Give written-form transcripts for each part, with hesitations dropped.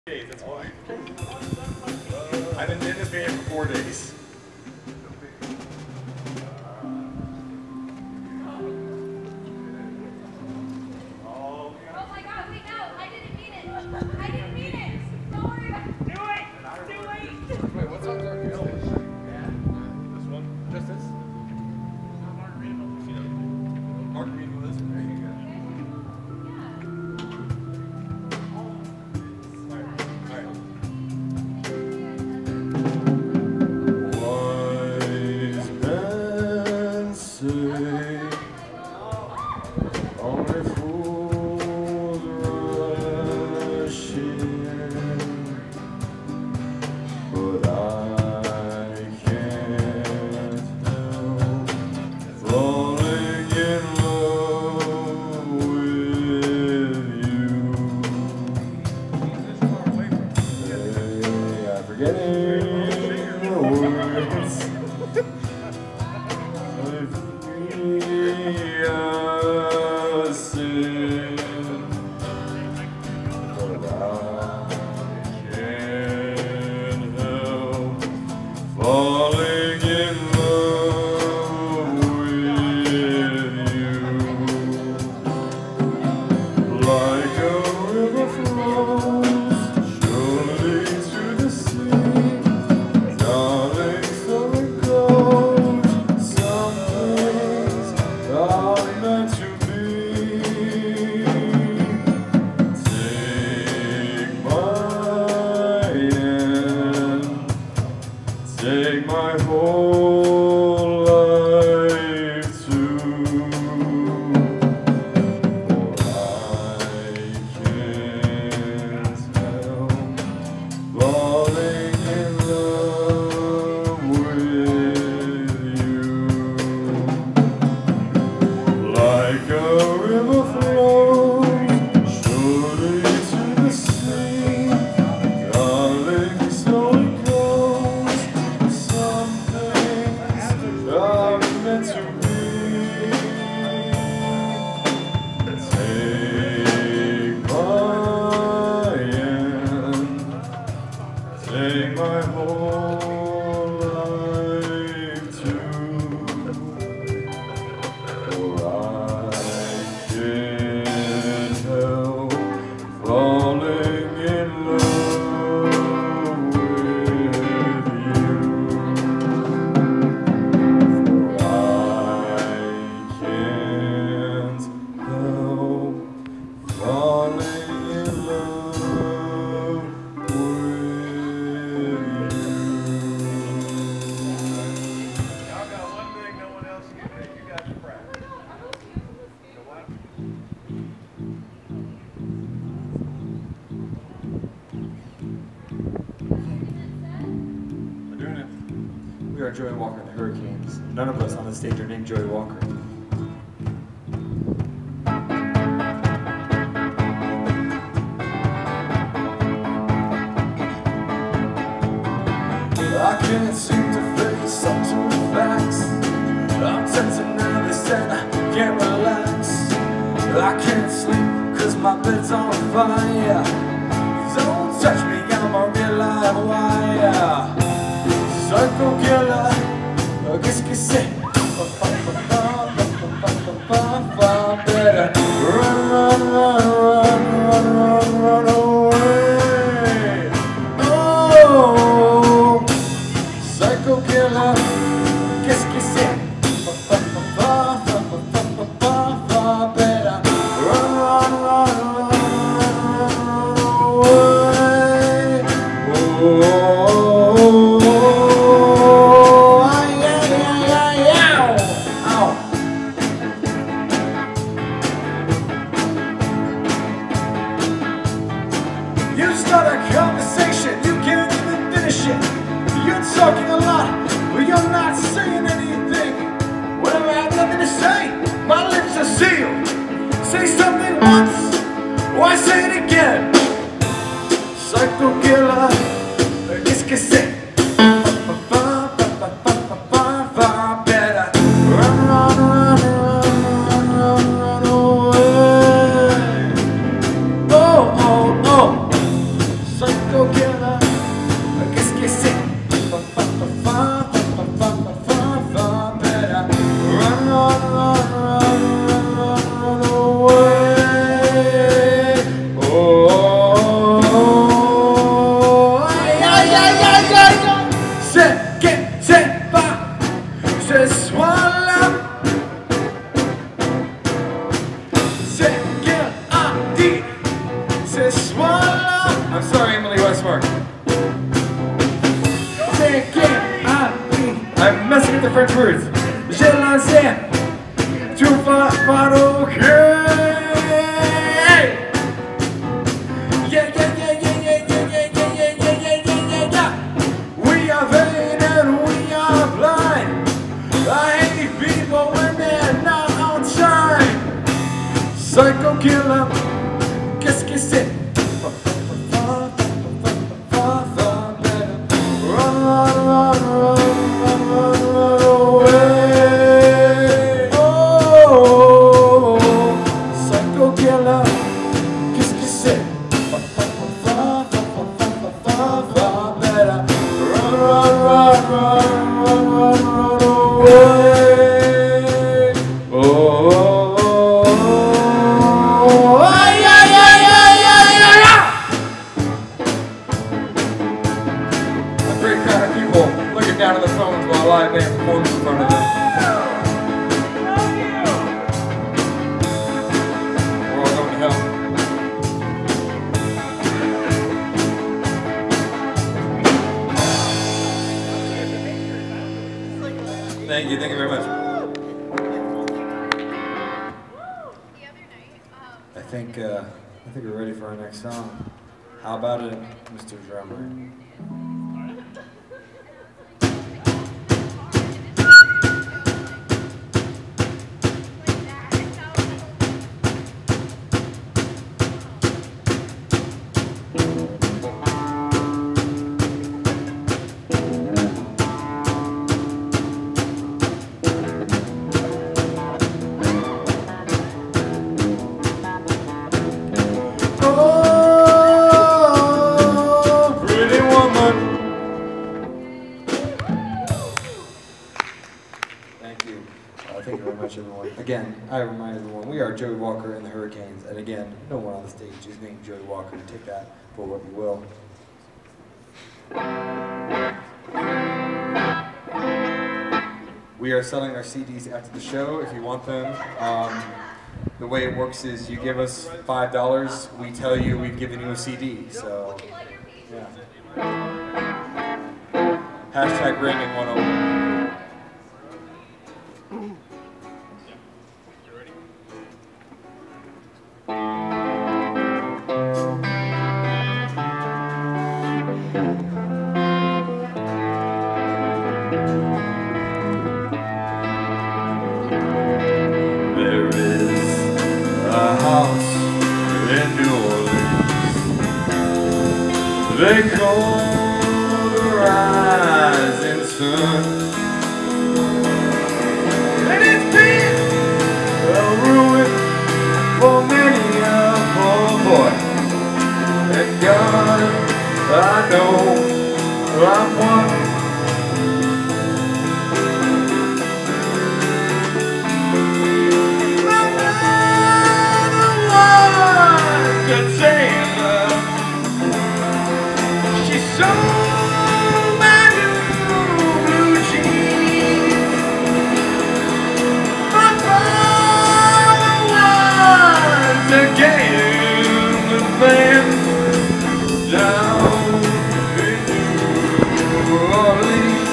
days, that's why. I've been in this band for 4 days. Oh my god, wait, no, I didn't mean it. I didn't mean it. Don't worry about it. Do it. Do it. Wait, what song's on your stage? This one? Just this? Margarita Lizard, there you go. Falling in love with you, like a river flows surely to the sea. Darling, so it goes. Some things are meant to be. Take my hand, take my whole life too, for I can't help falling in love with you. Like a river flows surely to the sea, darling, so it goes. Some things are meant to be. Take my hand, take my whole life too, for I can't help falling in love with you. For I can't help falling in love with you. Y'all got one thing no one else can do. You got to practice. You know what? We're doing it. We are Joey Walker and the Hurricanes. None of us on the stage are named Joey Walker. I can't seem to face up to the facts. I'm tense and nervous and I can't relax. I can't sleep cause my bed's on fire. Don't touch me, I'm a real live wire. Psycho killer, qu'est-ce que c'est? Better run, run, run, run, run, run, run away. Oh, psycho killer, qu'est-ce que c'est? Better run, run, run, run, run away. Oh, yeah, yeah, yeah, yeah. Ow. You start a conversation, you can't even finish it. You're talking a lot, but you're not saying anything. Whenever I have nothing to say, my lips are sealed. Say something once, why say it again? Psycho killer, qu'est-ce que c'est? Better run, run, run, run, run, run, run away. Oh, oh, oh. psycho killer. Qu'est-ce que c'est? Better run away. Oh, aïe, aïe, aïe, aïe, aïe. C'est que c'est pas ce soir-là. C'est qu'elle a dit ce soir-là. I'm sorry, Emily Westmark. C'est qu'elle a dit. I'm messing with the French words. J'ai lancé. Tu vas pas au cœur. Yeah, yeah, yeah, yeah, yeah, yeah, yeah, yeah, yeah, yeah, yeah, yeah, yeah. We are vain and we are blind. I hate people when they're not on time. Psycho killer, qu'est-ce que c'est? Run, run, run, run, run, run, run away. Oh, psycho killer, qu'est-ce que c'est? Better run, run, run, run, run, run, run away. Oh, ay, ay, ay, ay, ay, ay, ay. A great crowd of people looking down at the phones while a live band performs in front of them. We're all going to hell. Thank you very much. I think we're ready for our next song. How about it, Mr. Drummer? Oh, pretty woman. Thank you. Thank you very much, everyone. Again, I remind everyone, we are Joey Walker and the Hurricanes. And again, no one on the stage is named Joey Walker. Take that for what you will. We are selling our CDs after the show if you want them. The way it works is you give us $5, we tell you we've given you a CD. So, yeah. Hashtag Raymond 101. There is a house in New Orleans they call the rising sun, and it's been a ruin for many a poor boy. And God, I know I'm one. She's so mad blue jeans. My father was a gambling man down in New Orleans.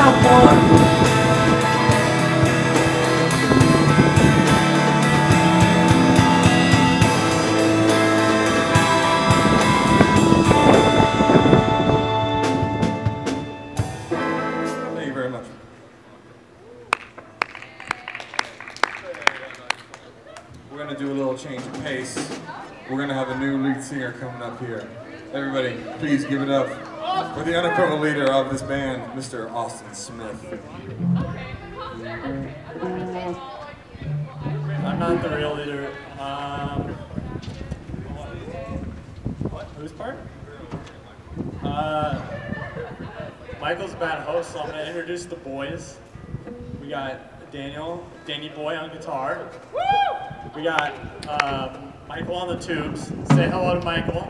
have one. Thank you very much. We're going to do a little change of pace. We're going to have a new lead singer coming up here. Everybody, please give it up for the unequivocal leader of this band, Mr. Austin Smith. I'm not the real leader. Whose part? Michael's a band host, so I'm going to introduce the boys. We got Danny Boy on guitar. We got Michael on the tubes. Say hello to Michael.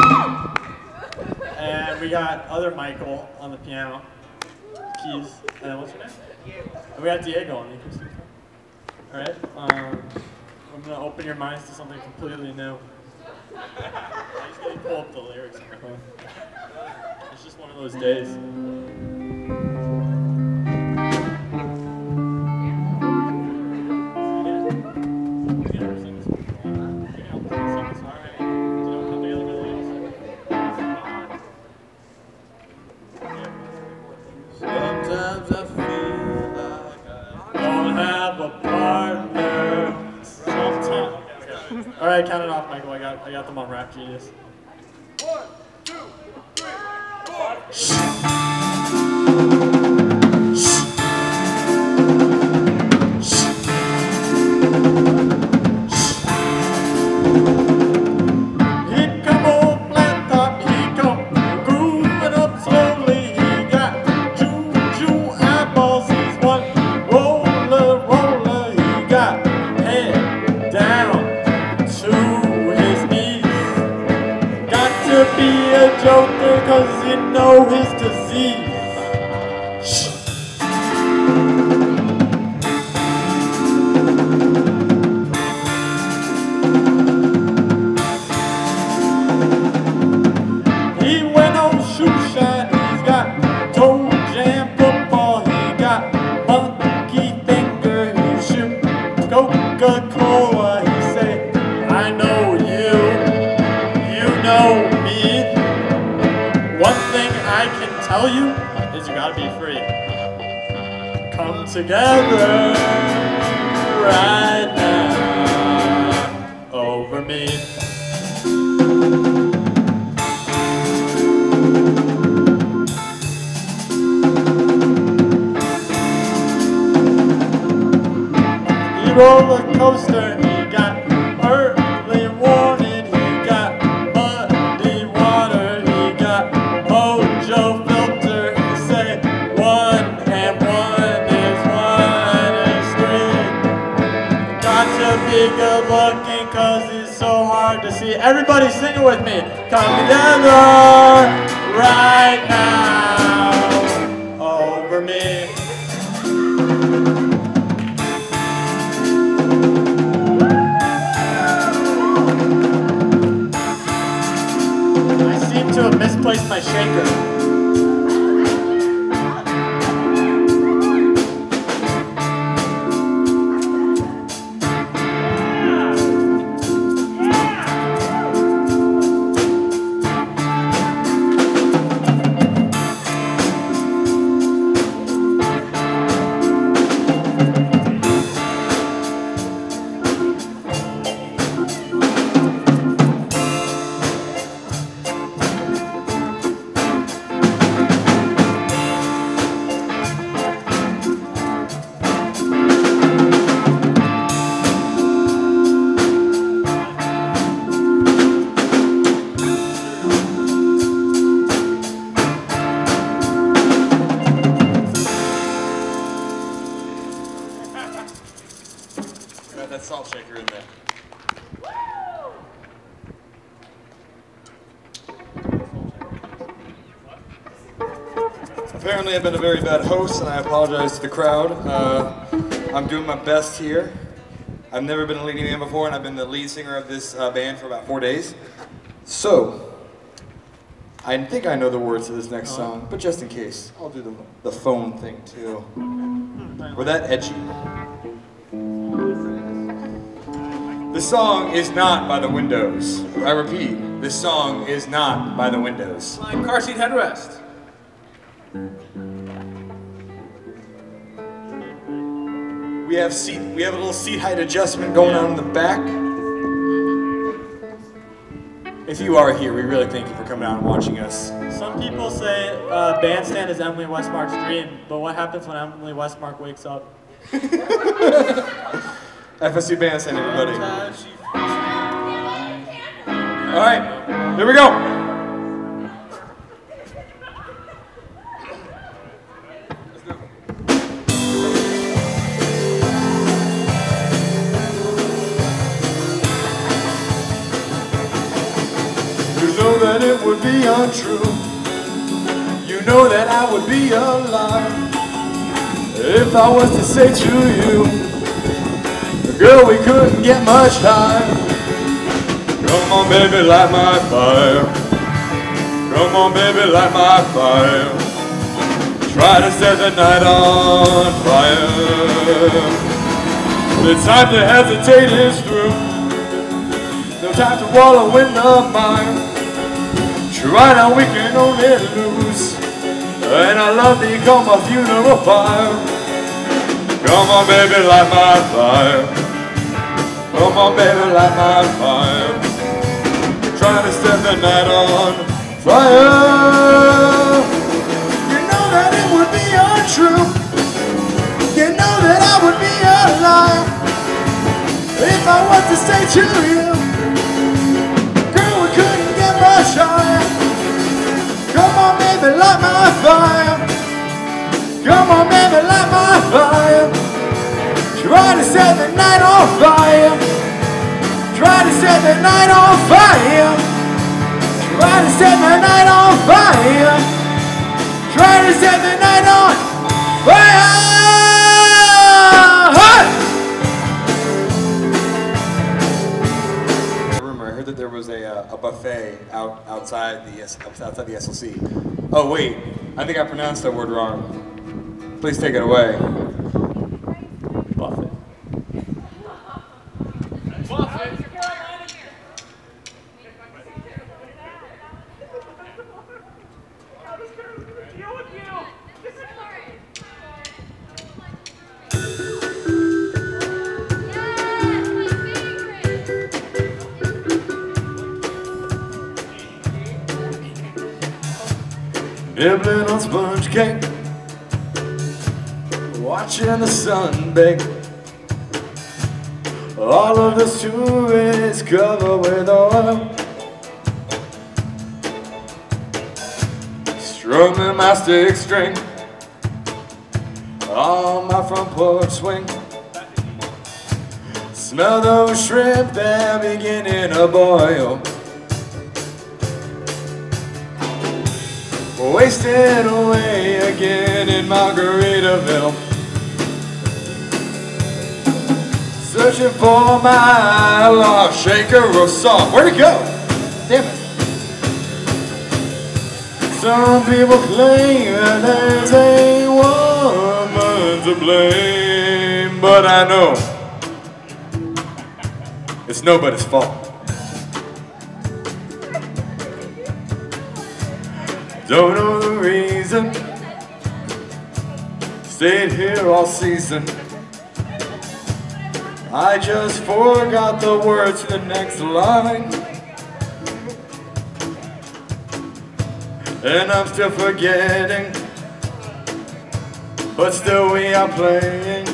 And we got other Michael on the piano, keys, and what's your name? And we got Diego on the acoustic. All right. I'm gonna open your minds to something completely new. I just gotta pull up the lyrics. It's just one of those days. Sometimes I feel like I don't have a partner. Sometimes. All right, count it off, Michael. I got them on Rap Genius. 1, 2, 3, 4. Joker, 'cause you know his disease. He went on shoe shine, he's got toe jam football, he got monkey finger, he shoot Coca-Cola, he say, I know you, you know me. One thing I can tell you is you gotta be free. Come together right now over me. He roller coaster, he got early warning, he got muddy water, he got mojo filter, he say 1 and 1 is 3. Got to be good looking 'cause he's so hard to see. Everybody sing it with me. Come together right now over me. I seem to have misplaced my shaker. Got that salt shaker in there. Apparently I've been a very bad host and I apologize to the crowd. I'm doing my best here. I've never been a leading man before and I've been the lead singer of this band for about 4 days. So, I think I know the words to this next song, but just in case, I'll do the phone thing too. We're that edgy. This song is not by the Windows. I repeat, this song is not by the Windows. Car seat headrest. We have a little seat height adjustment going on in the back. If you are here, we really thank you for coming out and watching us. Some people say Bandstand is Emily Westmark's dream, but what happens when Emily Westmark wakes up? FSU Bandstand, everybody. All right, here we go. You know that it would be untrue. You know that I would be a liar if I was to say to you, girl, we couldn't get much higher. Come on, baby, light my fire. Come on, baby, light my fire. Try to set the night on fire. The time to hesitate is through. No time to wallow in the mire. Right now we can only lose, and our love become a funeral fire. Come on, baby, light my fire. Come on, baby, light my fire. Trying to set the night on fire. You know that it would be untrue. You know that I would be a liar if I was to say to you, girl, we couldn't get much higher. Come on, baby, light my fire. Come on, baby, light my fire. Try to set the night on fire. Try to set the night on fire. Try to set the night on fire. Try to set the night on fire. Rumor, I heard that there was a buffet outside the SLC. Oh wait, I think I pronounced that word wrong. Please take it away. Buffett. Nibbling on sponge cake, watching the sun bake. All of the stories covered with oil. Strumming my stick string on my front porch swing. Smell those shrimp, they're beginning to boil. Wasted away again in Margaritaville, searching for my lost shaker of salt. Where'd it go? Damn it. Some people claim that there's a woman to blame, but I know it's nobody's fault. Don't know the reason, stayed here all season. I just forgot the words to the next line, and I'm still forgetting, but still we are playing.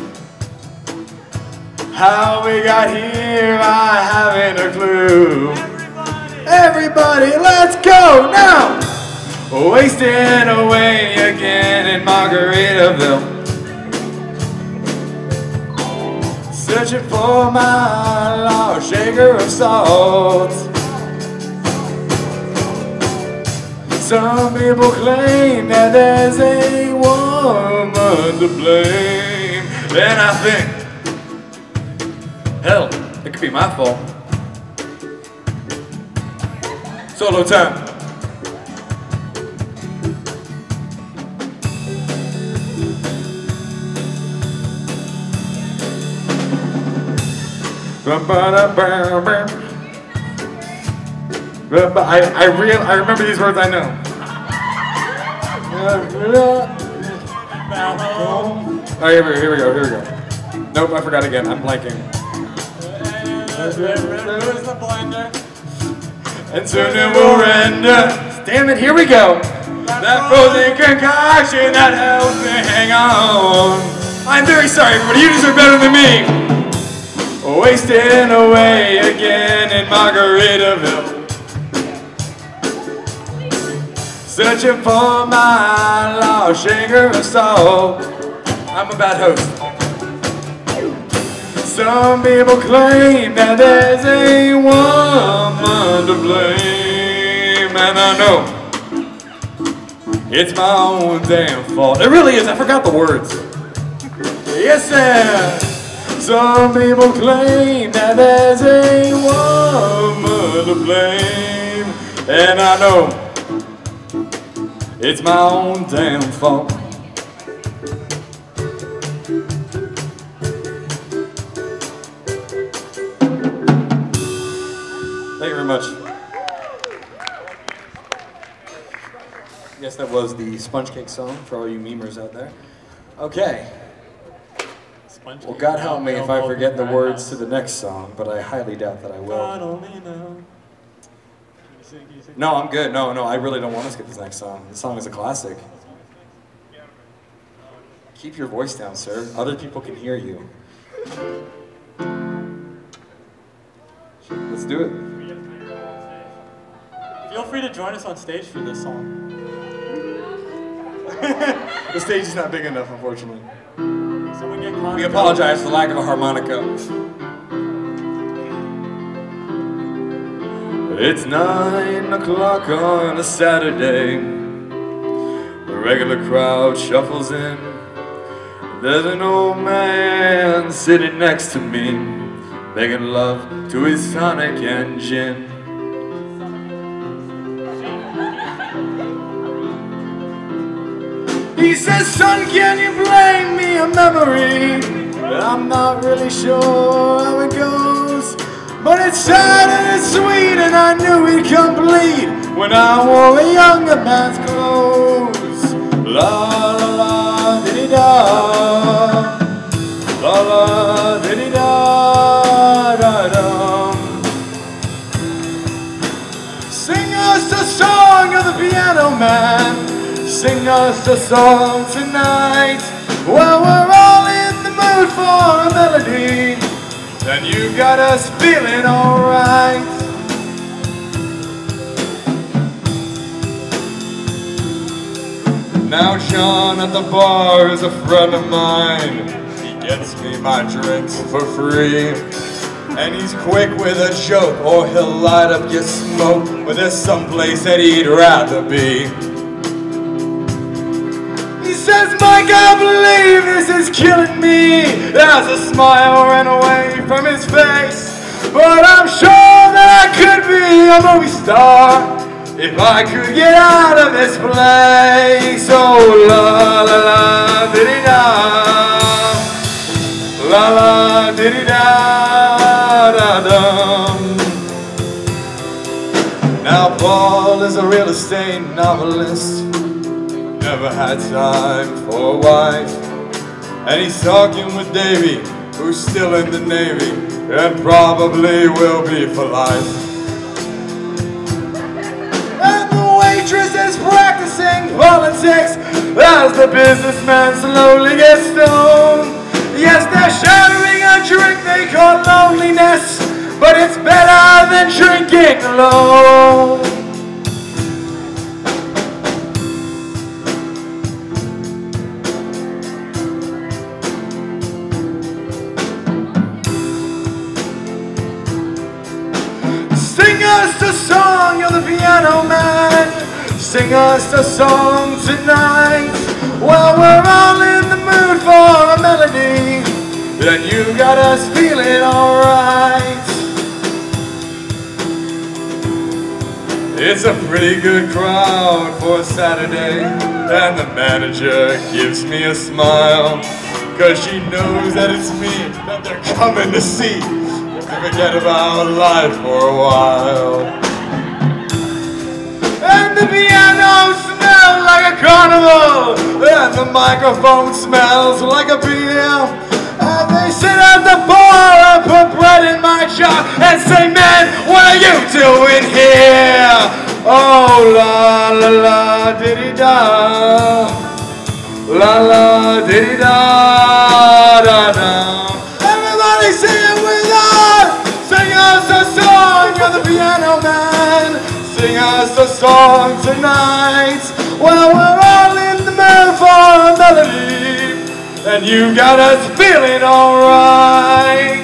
How we got here, I haven't a clue. Everybody, let's go now! Wasting away again in Margaritaville, searching for my lost shaker of salt. Some people claim that there's a woman to blame, and I think, hell, it could be my fault. Solo time. I remember these words, I know. Oh, here we go. Nope, I forgot again. I'm blanking. Where's the blender? And soon it will render. Damn it, here we go. That frozen concoction that helps me hang on. I'm very sorry, everybody. You deserve better than me. Wasting away again in Margaritaville. Searching for my lost sugar and salt. I'm a bad host. Some people claim that there's a woman to blame, and I know it's my own damn fault. It really is. I forgot the words. Yes, sir. Some people claim that there's a woman to blame, and I know it's my own damn fault. Thank you very much. Yes, that was the Sponge Cake song for all you memers out there. Okay. Well, God help me if I forget the words to the next song, but I highly doubt that I will. God only knows. No, I'm good. No, I really don't want to skip this next song. This song is a classic. Keep your voice down, sir. Other people can hear you. Let's do it. Feel free to join us on stage for this song. The stage is not big enough, unfortunately. Someone get We apologize for the lack of a harmonica. It's 9 o'clock on a Saturday. The regular crowd shuffles in. There's an old man sitting next to me, making love to his Sonic engine. He says, son, can you blame me a memory? I'm not really sure how it goes, but it's sad and it's sweet, and I knew he'd complete when I wore a younger man's clothes. La la la diddy da, la la diddy da da dum. Sing us a song of the Piano Man. Sing us a song tonight. Well, we're all in the mood for a melody, and you got us feeling alright. Now John at the bar is a friend of mine. He gets me my drinks for free, and he's quick with a joke, or he'll light up your smoke, but there's someplace that he'd rather be. He says, Mike, I believe this is killing me. As a smile ran away from his face, but I'm sure that I could be a movie star if I could get out of this place. Oh, la la la diddy da, la la diddy da da dum. Now Paul is a real estate novelist, never had time for a wife, and he's talking with Davy, who's still in the Navy and probably will be for life. And the waitress is practicing politics as the businessman slowly gets stoned. Yes, they're sharing a drink they call loneliness, but it's better than drinking alone. Sing us a song, you're the Piano Man. Sing us a song tonight. Well, we're all in the mood for a melody, and you got us feeling alright. It's a pretty good crowd for a Saturday, and the manager gives me a smile, 'cause she knows that it's me that they're coming to see. to forget about life for a while. And the piano smells like a carnival, and the microphone smells like a beer. And they sit at the bar and put bread in my jar and say, man, what are you doing here? Oh, la la la diddy da, la la diddy da da da. Everybody sing it with us, sing us a song, you're the piano man. Sing us a song tonight. Well, we're all in the mood for a melody, and you got us feeling alright.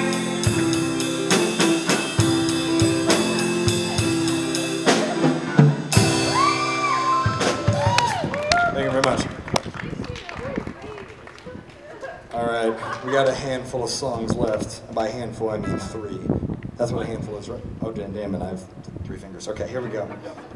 Thank you very much. Alright, we got a handful of songs left. By handful, I mean 3. That's what a handful is, right? Oh, damn it, I have 3 fingers. Okay, here we go.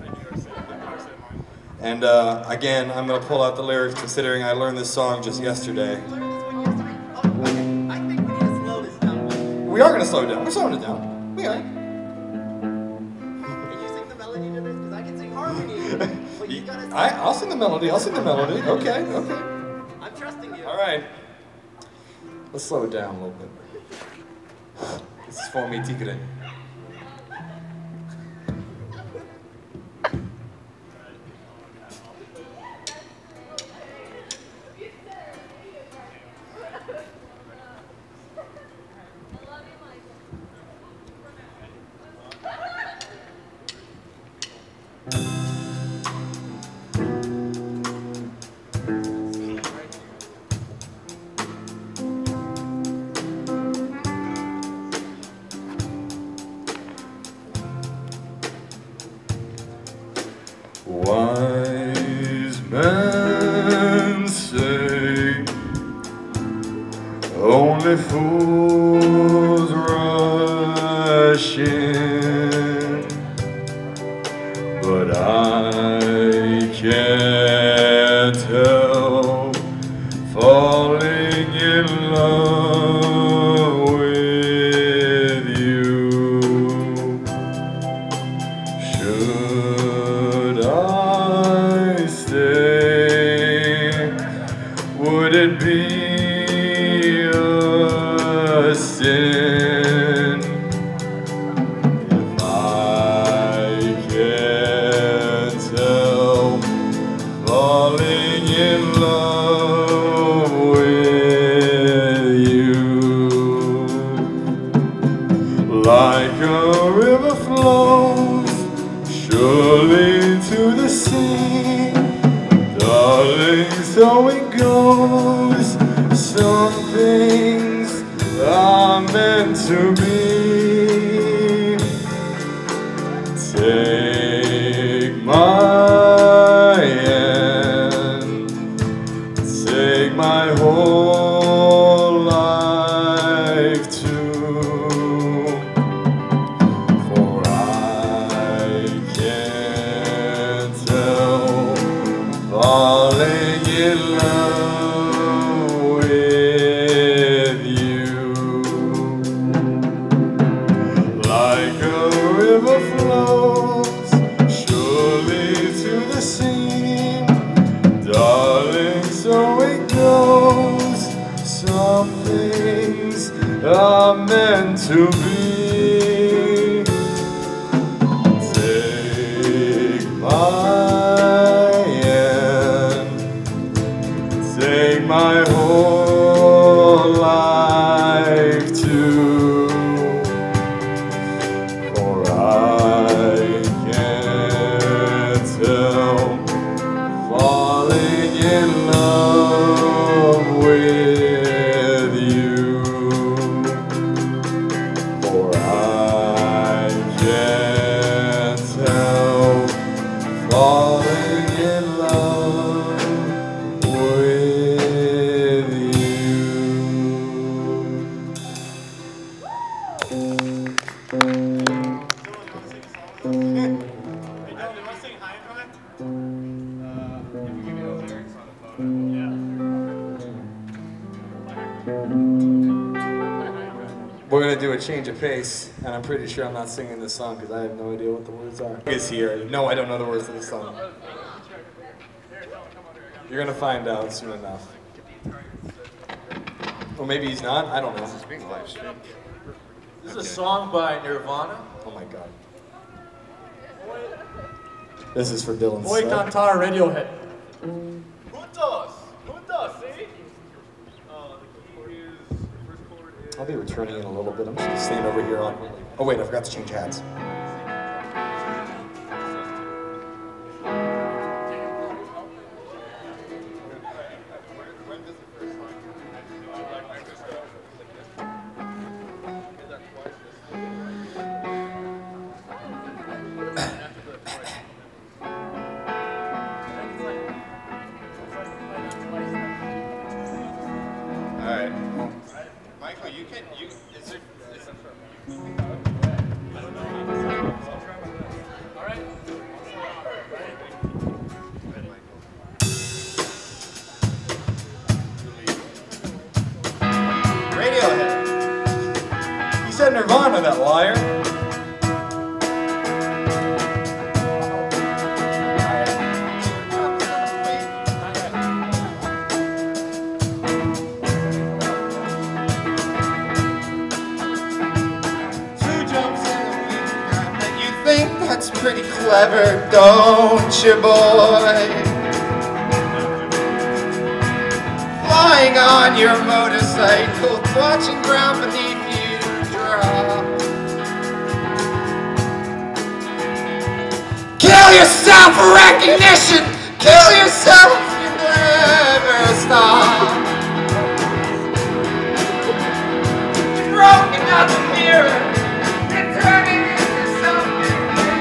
And again, I'm going to pull out the lyrics considering I learned this song just yesterday. I think we need to slow this down. We are going to slow it down. We're slowing it down. We are. Can you sing the melody to this? Because I can sing harmony. But you gotta sing. I'll sing the melody. I'll sing the melody. Okay, okay. I'm trusting you. All right. Let's slow it down a little bit. This is for me, Tigre. Wise men say only fools rush in, but I can't help falling in love with you. Should I stay? Would it be a sin if I can't help falling in love with you? Like a river flows surely to the sea, darling, so it goes. Some things are meant to be. Take my hand, take my whole life too, for I can't help falling in love with you. Like a river flows surely to the sea, darling, so it goes. Some things are meant to be. Take my hand, take my whole life too, for I can't help falling in love with you. For I can't help falling in love with you. If you give me those lyrics on the phone, Yeah. We're gonna do a change of pace, and I'm pretty sure I'm not singing this song because I have no idea what the words are. Is here? No, I don't know the words of the song. You're gonna find out soon enough. Or maybe he's not. I don't know. This is a song by Nirvana. Oh my God. This is for Dylan. Boy Cantar Radiohead. Juntos! Juntos, see? Oh, the key is, the first chord is... I'll be returning in a little bit. I'm just gonna stand over here on. Oh wait, I forgot to change hats. He said Nirvana, that liar. That's pretty clever, don't you, boy? Flying on your motorcycle, watching ground beneath you drop. Kill yourself for recognition! Kill yourself if you never stop. You're broken out the mirror and turning into something.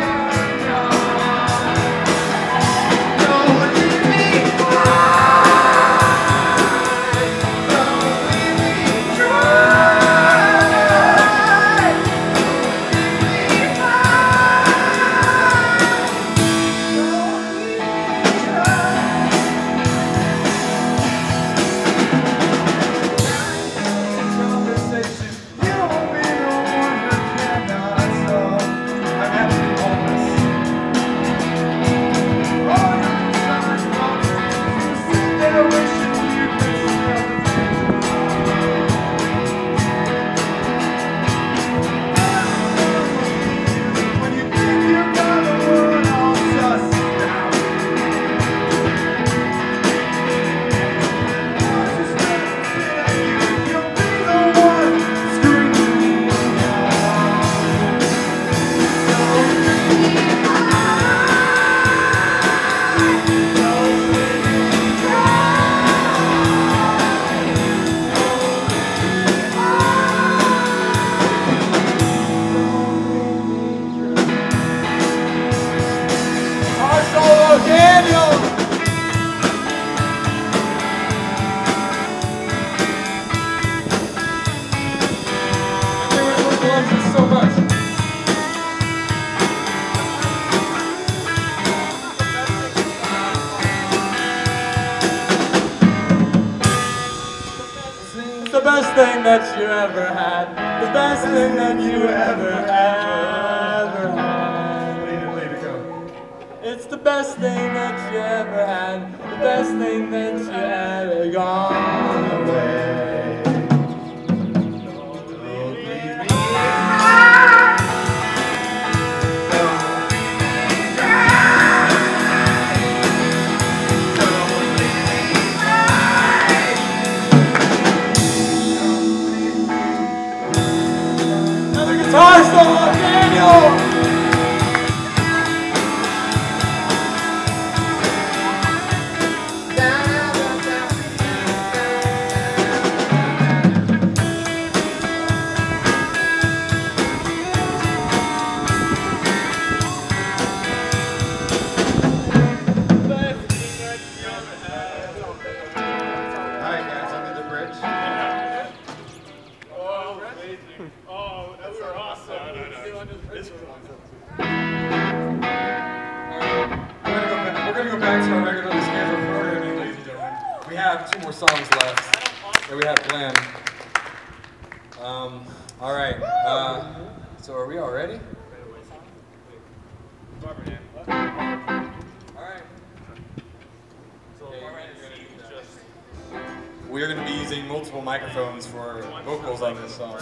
The best thing that you ever had. The best thing that you ever had. It's the best thing that you ever had. The best thing that you ever gone away. Guitar solo, Daniel! Alright guys, under the bridge. Oh, that we were awesome. We're gonna go back to our regularly scheduled programming, ladies and gentlemen. We have 2 more songs left that we have planned. All right. So are we all ready? All right. We are going to be using multiple microphones for vocals on this song.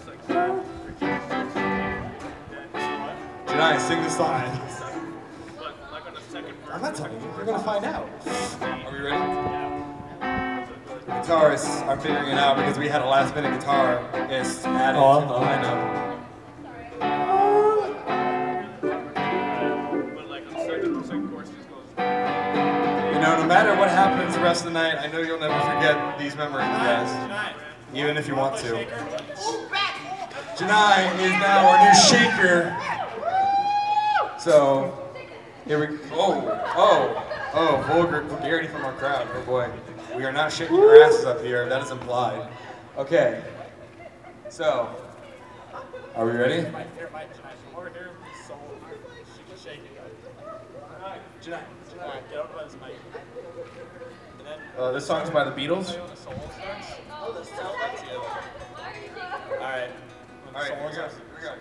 Janai, sing the song. I'm not talking to you. You're going to find out. Are we ready? Guitarists are figuring it out because we had a last-minute guitarist added to the lineup. You know, no matter what happens the rest of the night, I know you'll never forget these memories, guys. Even if you want to. Janai is now our new shaker. So, here we go. Vulgarity from our crowd. Oh boy. We are not shaking your asses up here. That is implied. Okay. So, are we ready? This song's by the Beatles. Alright. Alright, here we go.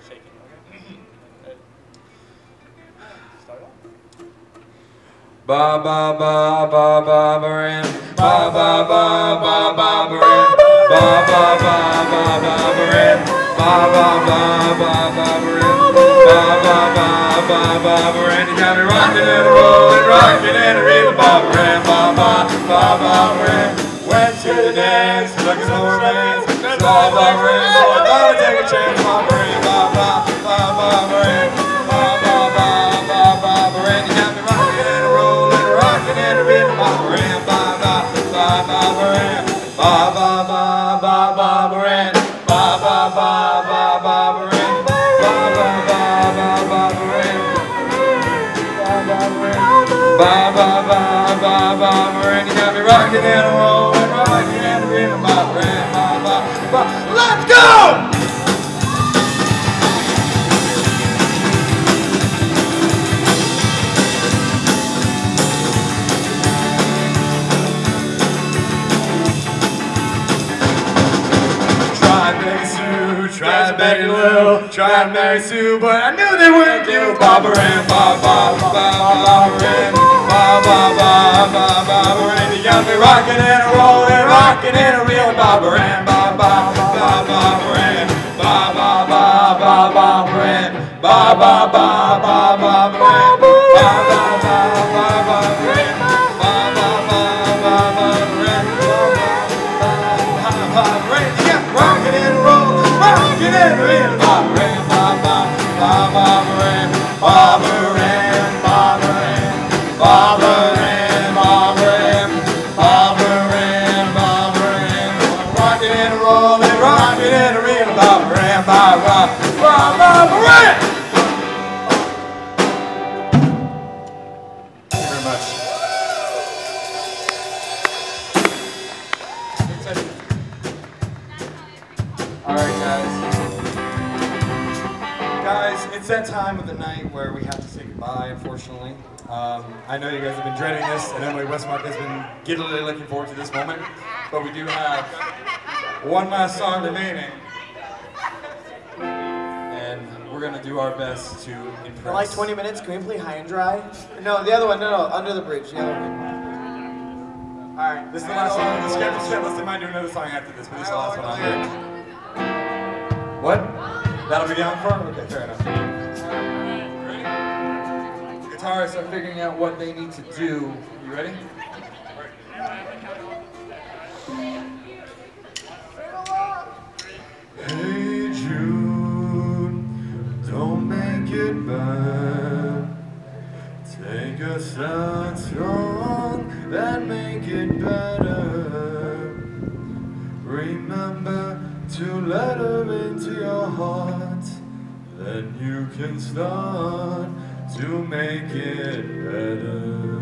Ba ba ba ba ba baran, ba ba ba ba ba baran, ba ba ba ba ba baran, ba ba ba ba ba baran, ba ba ba ba ba baran. You got me rocking and rolling, rocking and reeling, ba baran, ba ba ba ba baran. Went to the dance, looking for romance, ba ba baran. So I thought I'd take a chance, ba baran, ba ba ba ba baran, ba ba ba ba ba baran. You got me rocking and rolling, rocking and reeling, ba baran, ba ba ba ba baran, ba ba ba ba ba baran, ba ba ba ba ba baran, ba ba ba ba ba baran, ba ba ba ba ba baran. You got me rocking and rolling, rocking and reeling, ba baran, ba ba ba. Let's go! Tried Betty Lou, tried Mary Sue, but I knew they wouldn't do. Baba Ram, ba ba ba ba Ram, ba ba ba ba ba Ram. You got me rocking and a rolling, rocking and a reeling, Baba Ram, ba ba ba ba Ram, ba ba ba ba ba Ram, ba ba ba ba ba Ram, ba ba ba ba ba Ram, ba ba ba ba ba Ram, ba ba ba Ram. You got rocking and rolling. Rockin' and reelin', Baba Ram, ba ba ba ba Ram, Baba Ram, Baba Ram, Baba Ram, Baba Ram, Baba Ram, Baba Ram. Rockin' and rollin', rockin' and reelin', Baba Ram, Baba Ram. Thank you very much. Alright guys, it's that time of the night where we have to say goodbye, unfortunately. I know you guys have been dreading this, and Emily Westmark has been giddily looking forward to this moment, but we do have one last song remaining, and we're going to do our best to impress. For like 20 minutes, can we play High and Dry? No, the other one, no, Under the Bridge, the other one. Alright. This is the last song on the schedule. They might do another song after this, but this is the last one on here. What? That'll be the encore? Okay, fair enough. Guitarists are figuring out what they need to do. You ready? Hey June, don't make it bad. Take a sad song and make it better. Remember to let her into your heart, then you can start to make it better.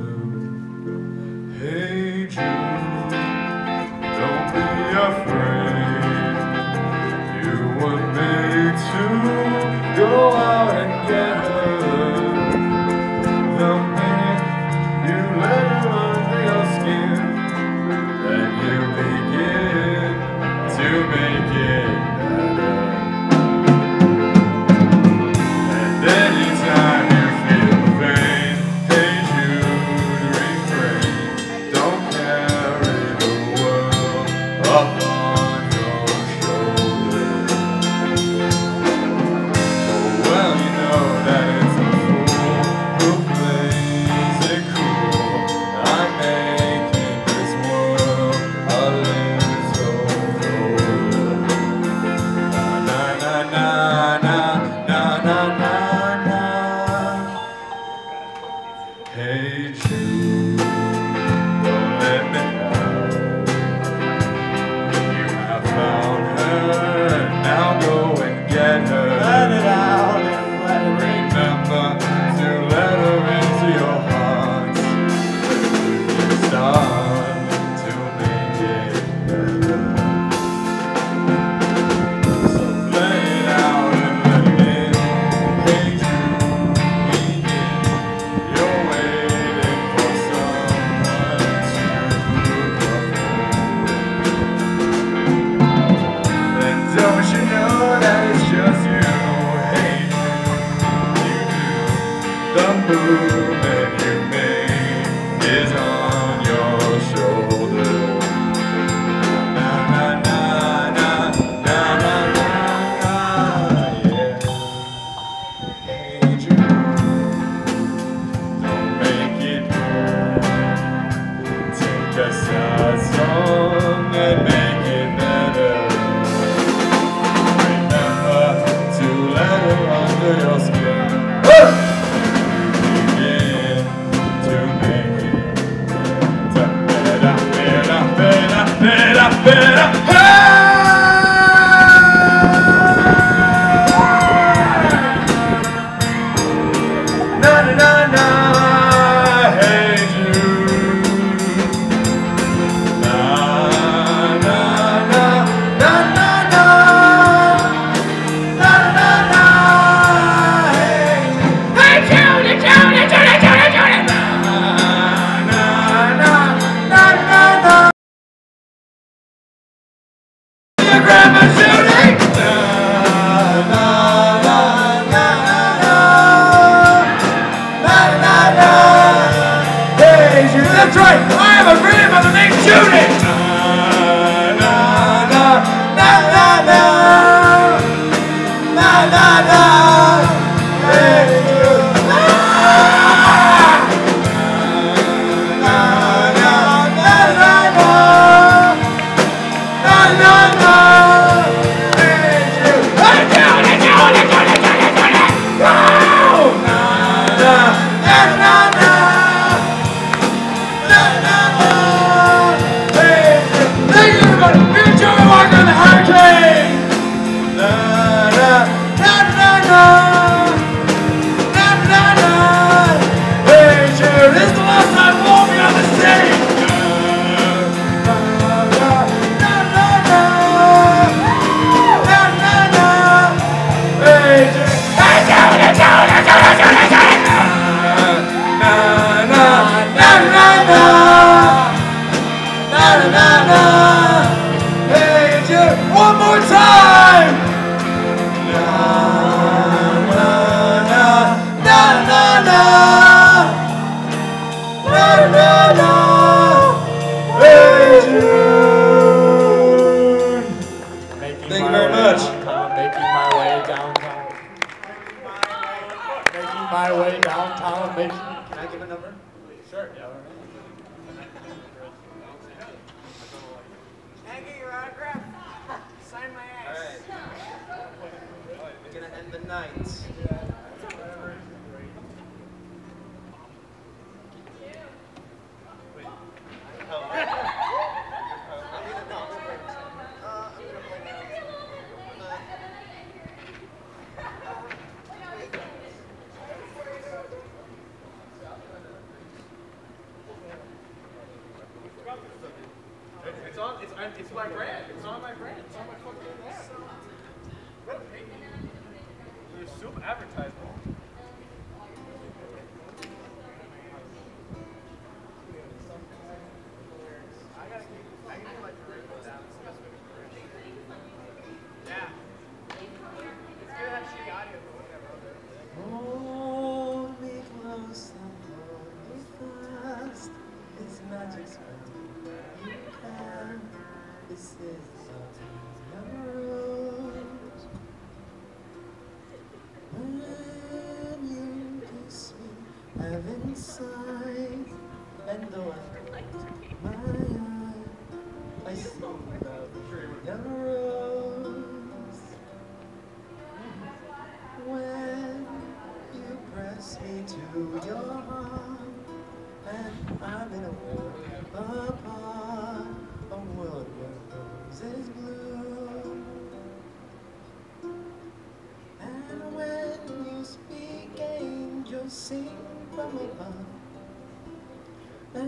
Hey June, don't be afraid. You were made to go out and get her. The minute you let her under your skin, then you begin to make it better. Hey Jude, don't let me down. You have found her, now go and get her. Let it out and let it Remember to let her into your heart. Start to make it better. So let it out and let it in. Hey Jude, we need. You're waiting for someone to perform. And don't you know that it's just you? Hey Jude, the movement you make is on your shoulder. Na na na na na na na na, yeah. Hey Jude, don't make it bad. Take a sad song and make it better. Remember to let her under your skin. Begin to make it better, better, better, better, better. Na na na na, hey Jude. Na na na na na na, na na na, hey Jude. Hey Jude, Jude, Jude, Jude, Jude. Na na na na na na. Your grandma shooting. Na na na na na. Na na na, hey Jude, that's right. I have a grandmother named Judy. Na na na na na na, na na na, hey Jude. Na na na na na na, na na na, hey Jude. Hey Judy, Judy, Judy, Judy, Judy. Woo! Na na na na na, na na na, hey Jude. Thank you everybody. We're Joey Walker and the Hurricane. Na na na na na, na na na, hey Jude. This is the last time we'll be on the stage. Na na na na na, na na na, hey Jude. Hey Jude, Jude, Jude, Jude, Jude. Na na na na na, na na na, hey Jude. One more time. Na na na na na na, na na na, hey Jude. Making Thank you my very way much. downtown, making my way downtown. Making my way downtown, making. Can I give a number? Sure, yeah. Can I get your autograph? Sign my ass. Alright. We're gonna end the night. It's my brand. It's on my brand. It's on my fucking brand. There's super advertisement. Hold me close and hold me fast. It's magic spell. You can. This is the rose. When you kiss me, heaven sighs. And though I close my eye, I see love in a rose. When you press me to your heart,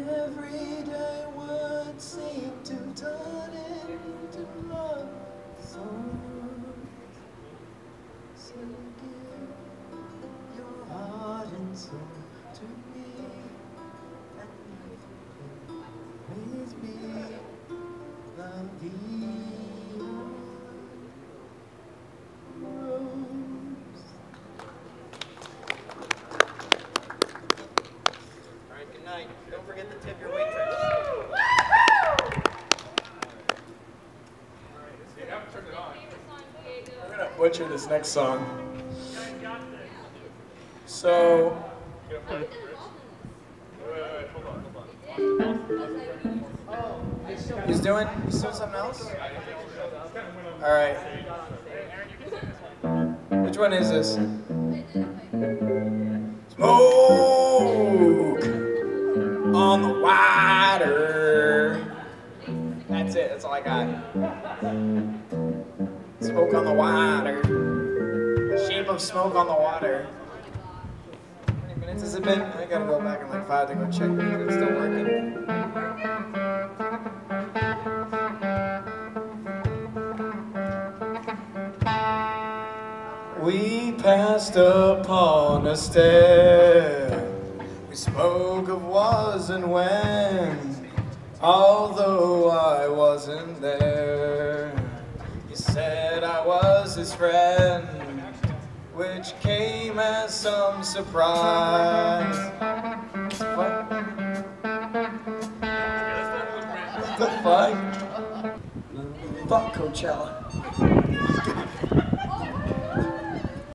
everyday words seem to turn into love songs. So give your heart and soul to me, and please be la vie rose. Alright, good night. Don't forget to tip your waitress. We're gonna butcher this next song. So, he's doing something else? Alright. Which one is this? Smoke on the water. That's it, that's all I got. Smoke on the water. Shape of smoke on the water. How many minutes has it been? I gotta go back in like 5 to go check if it's still working. We passed upon a stair. We spoke of was and when, although I wasn't there. He said I was his friend, which came as some surprise. What? The fuck? Fuck Coachella.